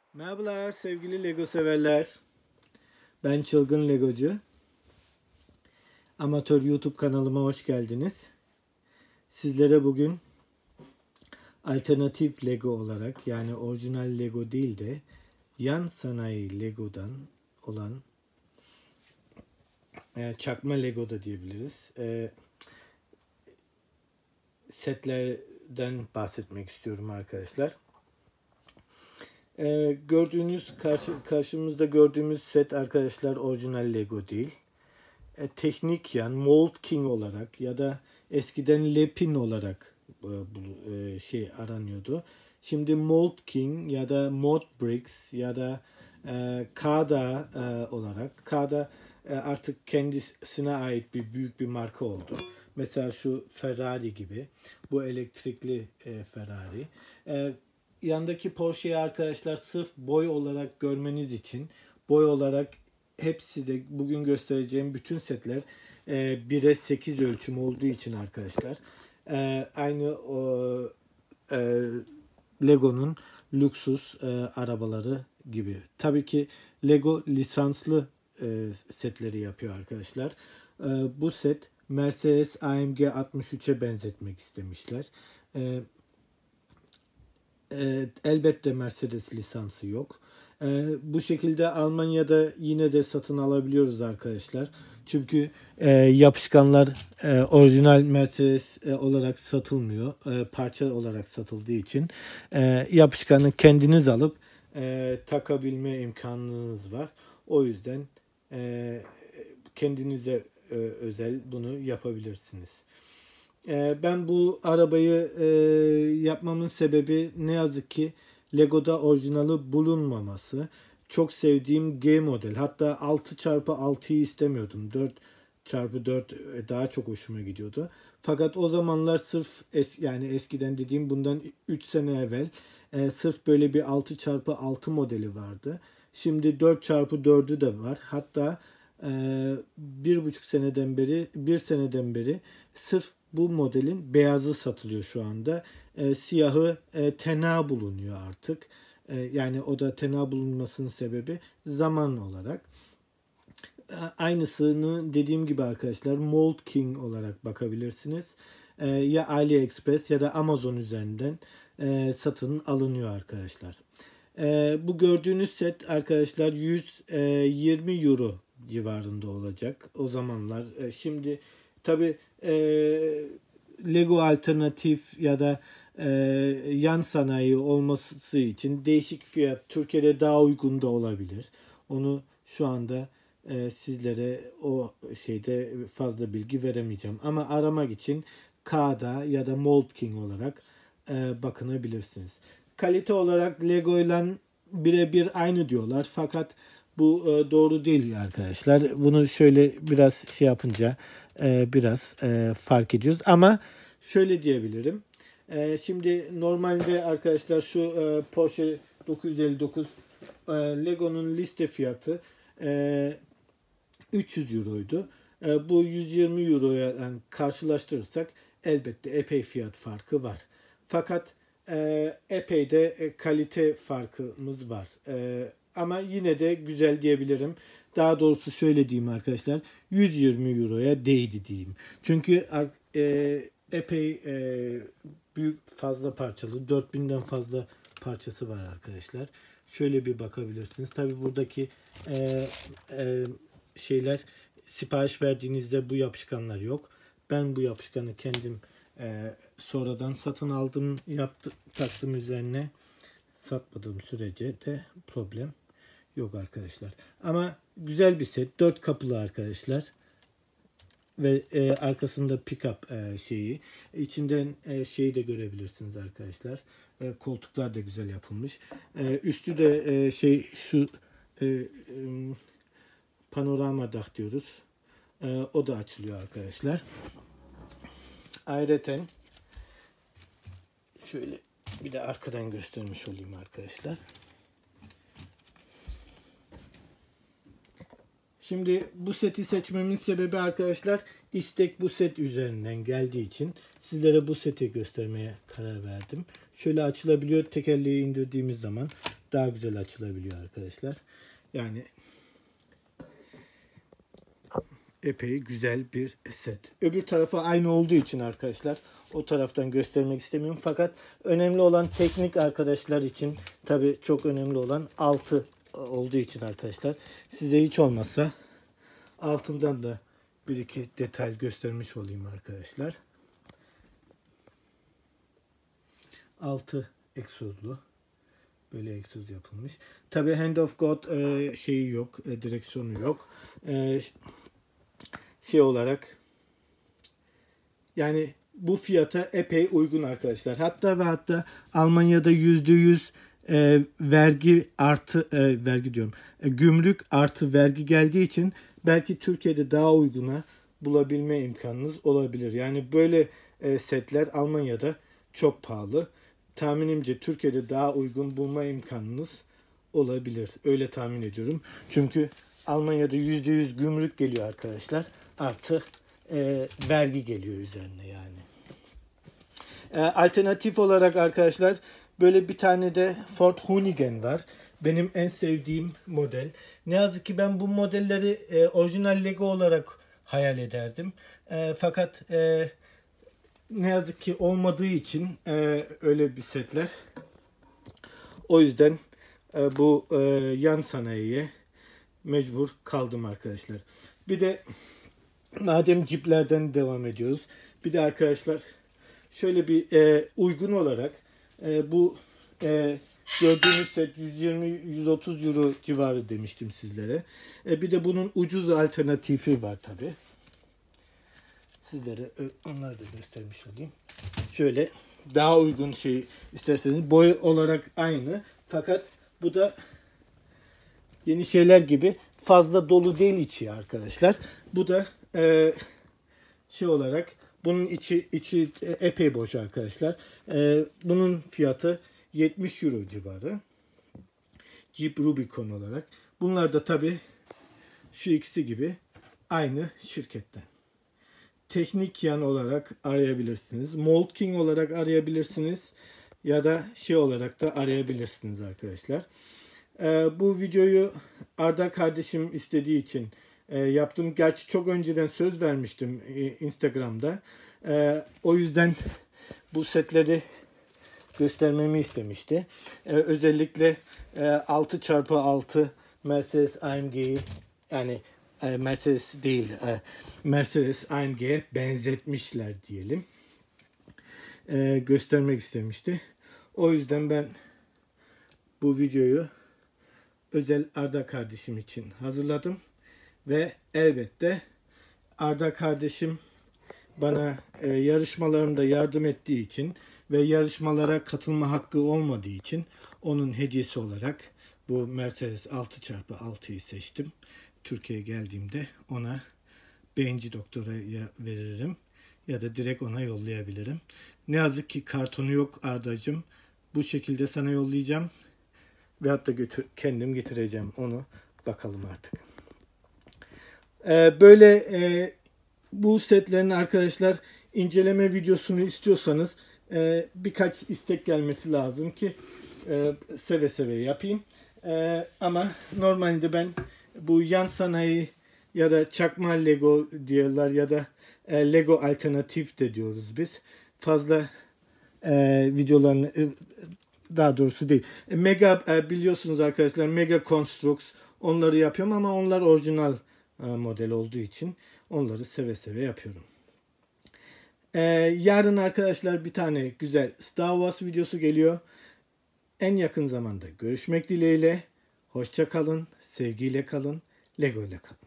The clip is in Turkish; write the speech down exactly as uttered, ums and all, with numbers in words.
Merhabalar sevgili Lego severler. Ben Çılgın Legocu. Amatör YouTube kanalıma hoş geldiniz. Sizlere bugün alternatif Lego olarak, yani orijinal Lego değil de yan sanayi Lego'dan olan e, çakma Lego da diyebiliriz. E, setlerden bahsetmek istiyorum arkadaşlar. Ee, gördüğünüz karşı, karşımızda gördüğümüz set arkadaşlar orijinal Lego değil. E, teknik yan Mold King olarak ya da eskiden Lepin olarak e, bu e, şey aranıyordu. Şimdi Mold King ya da Mod Bricks ya da e, Kada e, olarak Kada e, artık kendisine ait bir büyük bir marka oldu. Mesela şu Ferrari gibi. Bu elektrikli e, Ferrari. E, Yandaki Porsche'yi arkadaşlar sırf boy olarak görmeniz için, boy olarak hepsi de bugün göstereceğim bütün setler e, bire sekiz ölçüm olduğu için arkadaşlar e, aynı o e, Lego'nun lüksus e, arabaları gibi. Tabii ki Lego lisanslı e, setleri yapıyor arkadaşlar. E, bu set Mercedes A M G altmış üçe benzetmek istemişler. E, e, elbette Mercedes lisansı yok. E, bu şekilde Almanya'da yine de satın alabiliyoruz arkadaşlar. Çünkü e, yapışkanlar e, orijinal Mercedes e, olarak satılmıyor. E, parça olarak satıldığı için e, yapışkanı kendiniz alıp e, takabilme imkanınız var. O yüzden e, kendinize e, özel bunu yapabilirsiniz. Ben bu arabayı e, yapmamın sebebi ne yazık ki Lego'da orijinali bulunmaması. Çok sevdiğim G model. Hatta altı çarpı altıyı istemiyordum. dört çarpı dört daha çok hoşuma gidiyordu. Fakat o zamanlar sırf es, yani eskiden dediğim bundan üç sene evvel e, sırf böyle bir altı çarpı altı modeli vardı. Şimdi dört çarpı dördü de var. Hatta e, bir buçuk seneden beri bir seneden beri sırf bu modelin beyazı satılıyor şu anda. E, siyahı e, tena bulunuyor artık. E, yani o da tena bulunmasının sebebi zaman olarak. E, aynısını dediğim gibi arkadaşlar Mold King olarak bakabilirsiniz. E, ya AliExpress ya da Amazon üzerinden e, satın alınıyor arkadaşlar. E, bu gördüğünüz set arkadaşlar yüz yirmi euro civarında olacak. O zamanlar e, şimdi tabi e, Lego alternatif ya da e, yan sanayi olması için değişik fiyat Türkiye'de daha uygun da olabilir. Onu şu anda e, sizlere o şeyde fazla bilgi veremeyeceğim. Ama aramak için K'da ya da Mold King olarak e, bakınabilirsiniz. Kalite olarak Lego ile birebir aynı diyorlar. Fakat bu e, doğru değil arkadaşlar. Bunu şöyle biraz şey yapınca e, biraz e, fark ediyoruz. Ama şöyle diyebilirim. E, şimdi normalde arkadaşlar şu e, Porsche dokuz yüz elli dokuz e, Lego'nun liste fiyatı e, üç yüz euroydu. E, bu yüz yirmi euroya yani karşılaştırırsak elbette epey fiyat farkı var. Fakat e, epey de e, kalite farkımız var. E, ama yine de güzel diyebilirim. Daha doğrusu şöyle diyeyim arkadaşlar. yüz yirmi euroya değdi diyeyim. Çünkü e, epey e, büyük fazla parçalı. dört binden fazla parçası var arkadaşlar. Şöyle bir bakabilirsiniz. Tabi buradaki e, e, şeyler sipariş verdiğinizde bu yapışkanlar yok. Ben bu yapışkanı kendim e, sonradan satın aldım, yaptım, taktım üzerine. Satmadığım sürece de problem yok arkadaşlar. Ama güzel bir set. Dört kapılı arkadaşlar. Ve e, arkasında pick-up e, şeyi. İçinden e, şeyi de görebilirsiniz arkadaşlar. E, koltuklar da güzel yapılmış. E, üstü de e, şey şu e, e, panorama dach diyoruz. E, o da açılıyor arkadaşlar. Ayrıca şöyle bir de arkadan göstermiş olayım arkadaşlar. Şimdi bu seti seçmemin sebebi arkadaşlar istek bu set üzerinden geldiği için sizlere bu seti göstermeye karar verdim. Şöyle açılabiliyor, tekerleği indirdiğimiz zaman daha güzel açılabiliyor arkadaşlar. Yani epey güzel bir set. Öbür tarafa aynı olduğu için arkadaşlar o taraftan göstermek istemiyorum. Fakat önemli olan teknik arkadaşlar için tabii çok önemli olan altı olduğu için arkadaşlar size hiç olmazsa altından da bir iki detay göstermiş olayım arkadaşlar. Altı egzozlu. Böyle egzoz yapılmış. Tabii Hand of God e, şeyi yok. E, direksiyonu yok. E, şey olarak yani bu fiyata epey uygun arkadaşlar. Hatta ve hatta Almanya'da yüzde yüz e, vergi artı e, vergi diyorum. E, gümrük artı vergi geldiği için belki Türkiye'de daha uyguna bulabilme imkanınız olabilir. Yani böyle e, setler Almanya'da çok pahalı. Tahminimce Türkiye'de daha uygun bulma imkanınız olabilir. Öyle tahmin ediyorum. Çünkü Almanya'da yüzde yüz gümrük geliyor arkadaşlar. Artı e, vergi geliyor üzerine yani. E, alternatif olarak arkadaşlar böyle bir tane de Ford Hoonigan var. Benim en sevdiğim model. Ne yazık ki ben bu modelleri e, orijinal Lego olarak hayal ederdim. E, fakat e, ne yazık ki olmadığı için e, öyle bir setler. O yüzden e, bu e, yan sanayiye mecbur kaldım arkadaşlar. Bir de madem ciplerden devam ediyoruz. Bir de arkadaşlar şöyle bir e, uygun olarak e, bu e, gördüğünüz set yüz yirmi yüz otuz euro civarı demiştim sizlere. E, bir de bunun ucuz alternatifi var tabi. Sizlere onları da göstermiş olayım. Şöyle daha uygun şey isterseniz boy olarak aynı. Fakat bu da yeni şeyler gibi fazla dolu değil içi arkadaşlar. Bu da e, şey olarak bunun içi içi epey boş arkadaşlar. E, bunun fiyatı yetmiş euro civarı. Jeep Rubicon olarak. Bunlar da tabi şu ikisi gibi aynı şirketten. Teknik yan olarak arayabilirsiniz. Mold King olarak arayabilirsiniz. Ya da şey olarak da arayabilirsiniz arkadaşlar. Ee, bu videoyu Arda kardeşim istediği için e, yaptım. Gerçi çok önceden söz vermiştim e, Instagram'da. E, o yüzden bu setleri göstermemi istemişti. E, özellikle e, altı çarpı altı Mercedes A M G'yi yani e, Mercedes değil e, Mercedes A M G'ye benzetmişler diyelim. E, göstermek istemişti. O yüzden ben bu videoyu özel Arda kardeşim için hazırladım. Ve elbette Arda kardeşim bana e, yarışmalarımda yardım ettiği için ve yarışmalara katılma hakkı olmadığı için onun hediyesi olarak bu Mercedes altı çarpı altıyı seçtim. Türkiye'ye geldiğimde ona beğenici doktoraya veririm ya da direkt ona yollayabilirim. Ne yazık ki kartonu yok Ardacığım. Bu şekilde sana yollayacağım. Ve hatta götür, kendim getireceğim onu. Bakalım artık. Ee, böyle e, bu setlerin arkadaşlar inceleme videosunu istiyorsanız e, birkaç istek gelmesi lazım ki e, seve seve yapayım. E, ama normalde ben bu yan sanayi ya da çakma Lego diyorlar ya da e, Lego alternatif de diyoruz biz. Fazla e, videolarını e, daha doğrusu değil. E, Mega e, biliyorsunuz arkadaşlar Mega Construx onları yapıyorum ama onlar orijinal e, model olduğu için onları seve seve yapıyorum. E, yarın arkadaşlar bir tane güzel Star Wars videosu geliyor. En yakın zamanda görüşmek dileğiyle. Hoşça kalın, sevgiyle kalın, Lego ile kalın.